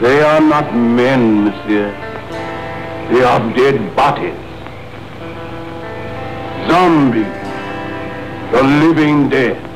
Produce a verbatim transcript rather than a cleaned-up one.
They are not men, monsieur. They are dead bodies. Zombies. The living dead.